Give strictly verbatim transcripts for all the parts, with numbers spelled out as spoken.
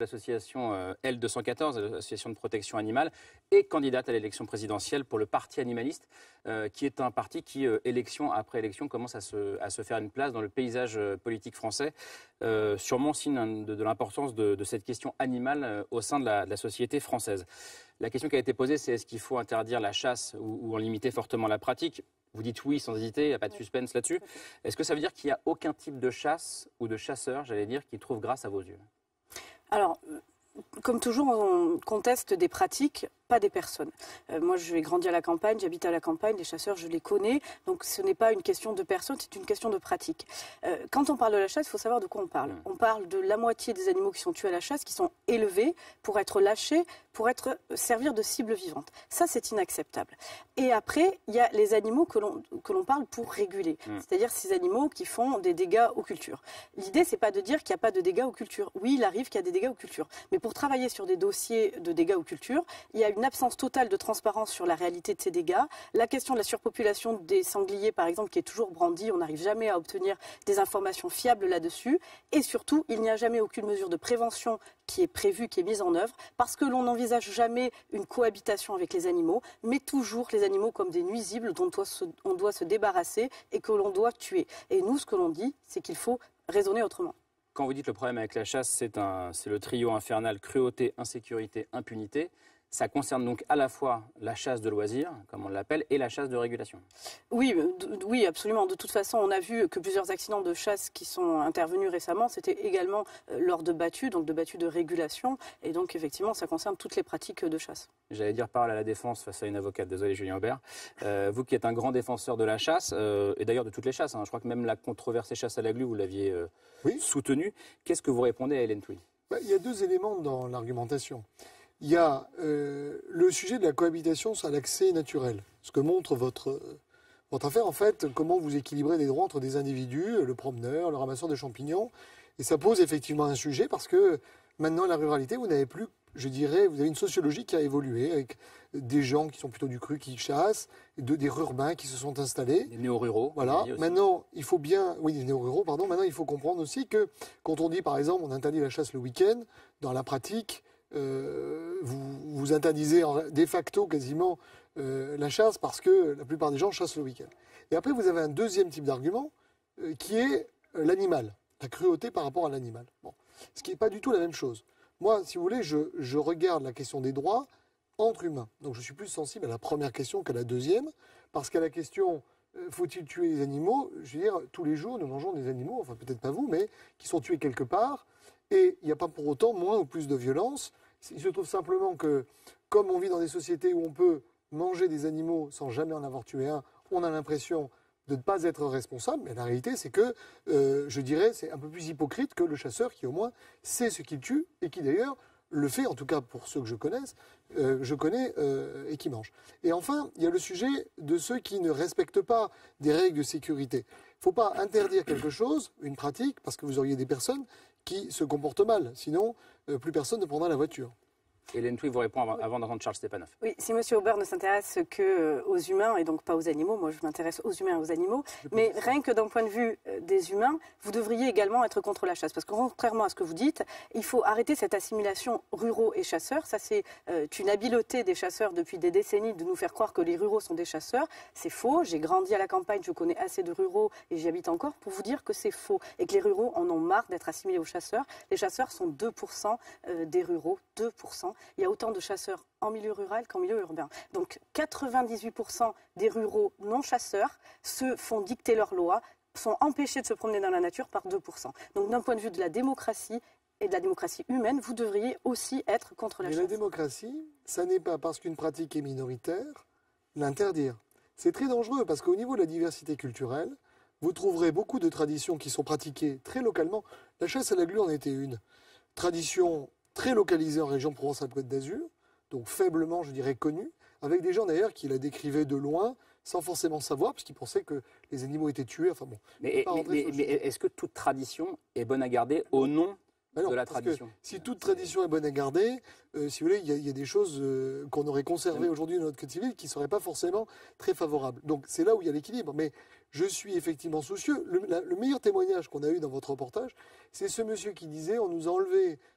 L'association euh, L deux cent quatorze, l'association de protection animale, est candidate à l'élection présidentielle pour le Parti animaliste, euh, qui est un parti qui, euh, élection après élection, commence à se, à se faire une place dans le paysage euh, politique français, euh, sûrement signe hein, de, de l'importance de, de cette question animale euh, au sein de la, de la société française. La question qui a été posée, c'est est-ce qu'il faut interdire la chasse ou, ou en limiter fortement la pratique? Vous dites oui sans hésiter, il n'y a pas de suspense là-dessus. Est-ce que ça veut dire qu'il n'y a aucun type de chasse ou de chasseur, j'allais dire, qui trouve grâce à vos yeux? Alors, comme toujours, on conteste des pratiques, pas des personnes. Euh, moi, j'ai grandi à la campagne, j'habite à la campagne, les chasseurs, je les connais. Donc, ce n'est pas une question de personne, c'est une question de pratique. Euh, quand on parle de la chasse, il faut savoir de quoi on parle. On parle de la moitié des animaux qui sont tués à la chasse, qui sont élevés pour être lâchés, pour être, servir de cible vivante. Ça, c'est inacceptable. Et après, il y a les animaux que l'on que l'on parle pour réguler. Mmh. C'est-à-dire ces animaux qui font des dégâts aux cultures. L'idée, c'est pas de dire qu'il n'y a pas de dégâts aux cultures. Oui, il arrive qu'il y a des dégâts aux cultures. Mais pour travailler sur des dossiers de dégâts aux cultures, il y a une absence totale de transparence sur la réalité de ces dégâts. La question de la surpopulation des sangliers, par exemple, qui est toujours brandie, on n'arrive jamais à obtenir des informations fiables là-dessus. Et surtout, il n'y a jamais aucune mesure de prévention qui est prévue, qui est mise en œuvre, parce que l'on n'envisage jamais une cohabitation avec les animaux, mais toujours les animaux comme des nuisibles dont on doit se, on doit se débarrasser et que l'on doit tuer. Et nous, ce que l'on dit, c'est qu'il faut raisonner autrement. Quand vous dites le problème avec la chasse, c'est le trio infernal cruauté, insécurité, impunité. Ça concerne donc à la fois la chasse de loisirs, comme on l'appelle, et la chasse de régulation. Oui, oui, absolument. De toute façon, on a vu que plusieurs accidents de chasse qui sont intervenus récemment, c'était également lors de battues, donc de battues de régulation. Et donc, effectivement, ça concerne toutes les pratiques de chasse. J'allais dire parole à la défense face à une avocate. Désolé, Julien Aubert. Euh, vous qui êtes un grand défenseur de la chasse, euh, et d'ailleurs de toutes les chasses, hein, je crois que même la controversée chasse à la glu, vous l'aviez euh, oui. soutenue. Qu'est-ce que vous répondez à Hélène Touy? Bah, il y a deux éléments dans l'argumentation. Il y a euh, le sujet de la cohabitation sur l'accès naturel. Ce que montre votre, votre affaire, en fait, comment vous équilibrez les droits entre des individus, le promeneur, le ramasseur de champignons. Et ça pose effectivement un sujet parce que maintenant, la ruralité, vous n'avez plus, je dirais, vous avez une sociologie qui a évolué avec des gens qui sont plutôt du cru, qui chassent, de, des urbains qui se sont installés. Des néo-ruraux. Voilà. Maintenant, il faut bien, oui, des néo-ruraux, pardon. Maintenant, il faut comprendre aussi que quand on dit, par exemple, on interdit la chasse le week-end, dans la pratique, Euh, vous, vous interdisez de facto quasiment euh, la chasse parce que la plupart des gens chassent le week-end. Et après, vous avez un deuxième type d'argument euh, qui est euh, l'animal, la cruauté par rapport à l'animal. Bon. Ce qui n'est pas du tout la même chose. Moi, si vous voulez, je, je regarde la question des droits entre humains. Donc je suis plus sensible à la première question qu'à la deuxième, parce qu'à la question euh, faut-il tuer les animaux, je veux dire, tous les jours, nous mangeons des animaux, enfin peut-être pas vous, mais qui sont tués quelque part, et il n'y a pas pour autant moins ou plus de violence. Il se trouve simplement que, comme on vit dans des sociétés où on peut manger des animaux sans jamais en avoir tué un, on a l'impression de ne pas être responsable. Mais la réalité, c'est que, euh, je dirais, c'est un peu plus hypocrite que le chasseur qui, au moins, sait ce qu'il tue et qui, d'ailleurs, le fait, en tout cas pour ceux que je connaisse, euh, je connais euh, et qui mangent. Et enfin, il y a le sujet de ceux qui ne respectent pas des règles de sécurité. Il ne faut pas interdire quelque chose, une pratique, parce que vous auriez des personnes qui se comportent mal. Sinon, euh, plus personne ne prendra la voiture. Hélène Touy vous répond avant, avant d'entendre Charles Stepanov. Oui, si M. Aubert ne s'intéresse qu'aux humains et donc pas aux animaux, moi je m'intéresse aux humains et aux animaux, mais rien que d'un point de vue des humains, vous devriez également être contre la chasse. Parce que contrairement à ce que vous dites, il faut arrêter cette assimilation ruraux et chasseurs. Ça, c'est euh, une habileté des chasseurs depuis des décennies de nous faire croire que les ruraux sont des chasseurs. C'est faux. J'ai grandi à la campagne, je connais assez de ruraux et j'y habite encore pour vous dire que c'est faux. Et que les ruraux en ont marre d'être assimilés aux chasseurs. Les chasseurs sont deux pour cent des ruraux, deux pour cent. Il y a autant de chasseurs en milieu rural qu'en milieu urbain. Donc quatre-vingt-dix-huit pour cent des ruraux non chasseurs se font dicter leurs lois, sont empêchés de se promener dans la nature par deux pour cent. Donc d'un point de vue de la démocratie et de la démocratie humaine, vous devriez aussi être contre la Mais chasse. la démocratie, ça n'est pas parce qu'une pratique est minoritaire, l'interdire. C'est très dangereux parce qu'au niveau de la diversité culturelle, vous trouverez beaucoup de traditions qui sont pratiquées très localement. La chasse à la glu en était une. Tradition très localisée en région Provence-Alpes-Côte d'Azur, donc faiblement, je dirais, connue, avec des gens d'ailleurs qui la décrivaient de loin, sans forcément savoir, parce qu'ils pensaient que les animaux étaient tués. Enfin bon. Mais, mais, mais, mais est-ce que toute tradition est bonne à garder au nom non, de la tradition? Si toute tradition est bonne à garder, euh, si vous voulez, il y, y a des choses euh, qu'on aurait conservées aujourd'hui dans notre code civil qui ne seraient pas forcément très favorables. Donc c'est là où il y a l'équilibre. Mais je suis effectivement soucieux. Le, la, le meilleur témoignage qu'on a eu dans votre reportage, c'est ce monsieur qui disait on nous a enlevé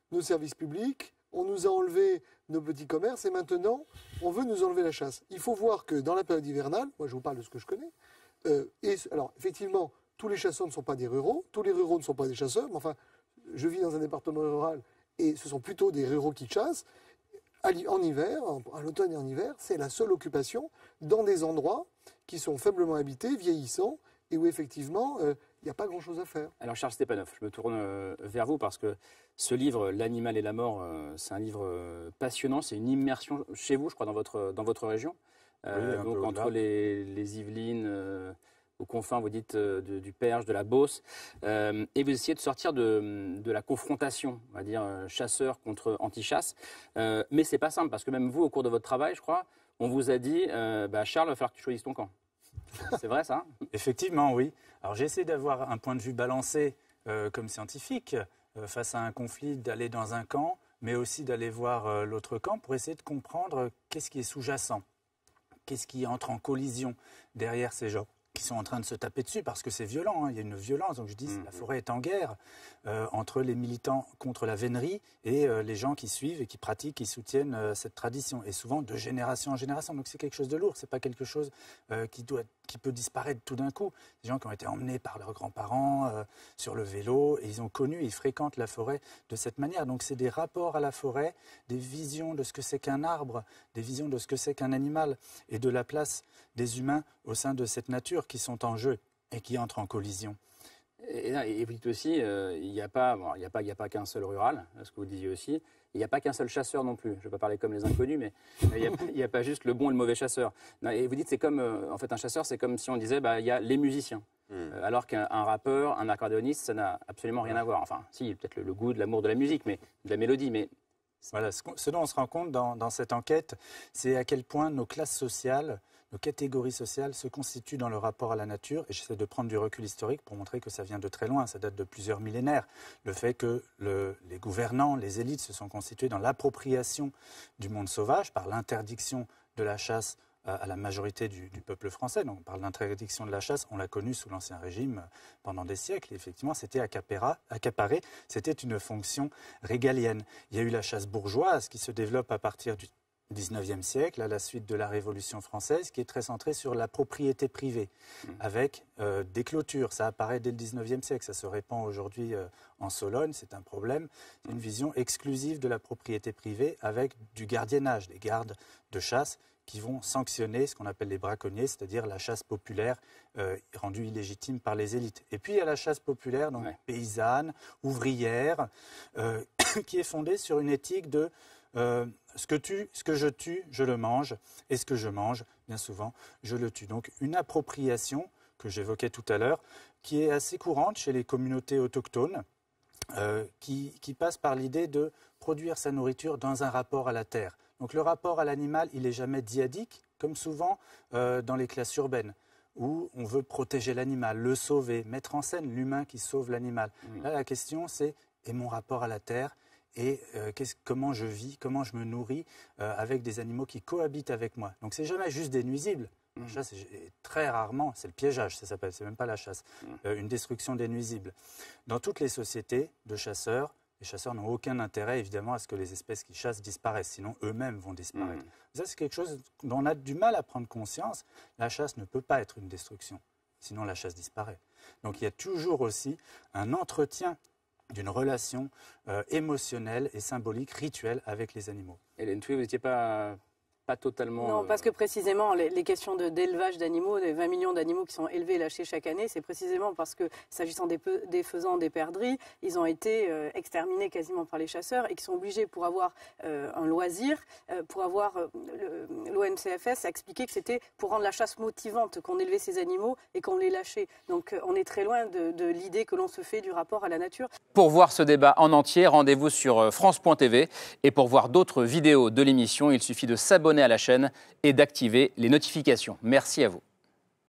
nos services publics, on nous a enlevé nos petits commerces et maintenant, on veut nous enlever la chasse. Il faut voir que dans la période hivernale, moi je vous parle de ce que je connais, euh, et alors effectivement, tous les chasseurs ne sont pas des ruraux, tous les ruraux ne sont pas des chasseurs, mais enfin, je vis dans un département rural et ce sont plutôt des ruraux qui chassent. En hiver, en l'automne et en hiver, c'est la seule occupation dans des endroits qui sont faiblement habités, vieillissants, et où effectivement, il euh, n'y a pas grand-chose à faire. Alors Charles Stépanoff, je me tourne euh, vers vous parce que ce livre, L'animal et la mort, euh, c'est un livre euh, passionnant, c'est une immersion chez vous, je crois, dans votre, dans votre région. Euh, oui, donc entre les, les Yvelines, euh, aux confins, vous dites, euh, de, du Perche, de la Beauce, euh, et vous essayez de sortir de, de la confrontation, on va dire, euh, chasseur contre anti-chasse. Euh, mais c'est pas simple, parce que même vous, au cours de votre travail, je crois, on vous a dit, euh, bah, Charles, il va falloir que tu choisisses ton camp. C'est vrai, ça? Effectivement, oui. Alors j'essaie d'avoir un point de vue balancé euh, comme scientifique, euh, face à un conflit, d'aller dans un camp, mais aussi d'aller voir euh, l'autre camp pour essayer de comprendre euh, qu'est-ce qui est sous-jacent, qu'est-ce qui entre en collision derrière ces gens qui sont en train de se taper dessus, parce que c'est violent, hein, il y a une violence. Donc je dis, mmh. la forêt est en guerre euh, entre les militants contre la vénerie et euh, les gens qui suivent et qui pratiquent, qui soutiennent euh, cette tradition, et souvent de génération en génération. Donc c'est quelque chose de lourd, c'est pas quelque chose euh, qui, doit, qui peut disparaître tout d'un coup. Des gens qui ont été emmenés par leurs grands-parents euh, sur le vélo, et ils ont connu, ils fréquentent la forêt de cette manière. Donc c'est des rapports à la forêt, des visions de ce que c'est qu'un arbre, des visions de ce que c'est qu'un animal, et de la place des humains au sein de cette nature qui sont en jeu et qui entrent en collision. Et, et vous dites aussi, euh, il n'y a pas, bon, il n'y a pas, il n'y a pas qu'un seul rural, ce que vous disiez aussi. Il n'y a pas qu'un seul chasseur non plus. Je ne vais pas parler comme les inconnus, mais il n'y a, il y a pas juste le bon et le mauvais chasseur. Non, et vous dites, c'est comme, euh, en fait, un chasseur, c'est comme si on disait, bah, il y a les musiciens. Mmh. Euh, alors qu'un rappeur, un accordéoniste, ça n'a absolument rien à voir. Enfin, si, peut-être le, le goût, de l'amour de la musique, mais de la mélodie, mais... Voilà, ce, ce dont on se rend compte dans, dans cette enquête, c'est à quel point nos classes sociales, nos catégories sociales se constituent dans le rapport à la nature. Et j'essaie de prendre du recul historique pour montrer que ça vient de très loin, ça date de plusieurs millénaires. Le fait que le, les gouvernants, les élites se sont constitués dans l'appropriation du monde sauvage par l'interdiction de la chasse à la majorité du, du peuple français. Donc on parle d'interdiction de la chasse, on l'a connu sous l'Ancien Régime pendant des siècles. Et effectivement, c'était accaparé, c'était une fonction régalienne. Il y a eu la chasse bourgeoise qui se développe à partir du dix-neuvième siècle, à la suite de la Révolution française, qui est très centrée sur la propriété privée, mmh. avec euh, des clôtures. Ça apparaît dès le dix-neuvième siècle, ça se répand aujourd'hui euh, en Sologne, c'est un problème. C'est une vision exclusive de la propriété privée avec du gardiennage, des gardes de chasse qui vont sanctionner ce qu'on appelle les braconniers, c'est-à-dire la chasse populaire euh, rendue illégitime par les élites. Et puis il y a la chasse populaire, donc ouais. paysanne, ouvrière, euh, qui est fondée sur une éthique de euh, ce que, tue, ce que je tue, je le mange, et ce que je mange, bien souvent, je le tue. Donc une appropriation que j'évoquais tout à l'heure, qui est assez courante chez les communautés autochtones, euh, qui, qui passe par l'idée de produire sa nourriture dans un rapport à la terre. Donc le rapport à l'animal, il n'est jamais dyadique, comme souvent euh, dans les classes urbaines, où on veut protéger l'animal, le sauver, mettre en scène l'humain qui sauve l'animal. Mmh. Là, la question, c'est et mon rapport à la terre et euh, comment je vis, comment je me nourris euh, avec des animaux qui cohabitent avec moi. Donc c'est jamais juste des nuisibles. Mmh. La chasse, est très rarement, c'est le piégeage, ça s'appelle, c'est même pas la chasse, mmh. euh, une destruction des nuisibles. Dans toutes les sociétés de chasseurs, les chasseurs n'ont aucun intérêt, évidemment, à ce que les espèces qui chassent disparaissent, sinon eux-mêmes vont disparaître. Mmh. Ça, c'est quelque chose dont on a du mal à prendre conscience. La chasse ne peut pas être une destruction, sinon la chasse disparaît. Donc il y a toujours aussi un entretien d'une relation euh, émotionnelle et symbolique, rituelle avec les animaux. Hélène Toué, vous n'étiez pas... Pas totalement. Non, parce que précisément, les, les questions d'élevage d'animaux, des vingt millions d'animaux qui sont élevés et lâchés chaque année, c'est précisément parce que, s'agissant des, des faisans, des perdrix, ils ont été euh, exterminés quasiment par les chasseurs et qui sont obligés, pour avoir euh, un loisir, euh, pour avoir. Euh, l'O N C F S a expliqué que c'était pour rendre la chasse motivante qu'on élevait ces animaux et qu'on les lâchait. Donc euh, on est très loin de, de l'idée que l'on se fait du rapport à la nature. Pour voir ce débat en entier, rendez-vous sur France point T V. Et pour voir d'autres vidéos de l'émission, il suffit de s'abonner à la chaîne et d'activer les notifications. Merci à vous.